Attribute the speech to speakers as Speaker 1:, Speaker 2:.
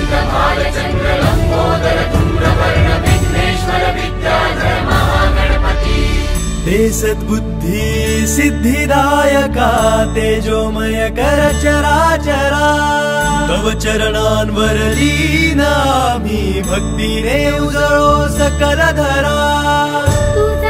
Speaker 1: ते सद्बुद्धी सिद्धिदायका तेजोमय कर चराचरा तव चरणांवर लीन आम्ही भक्तीने उजळो सकल धरा।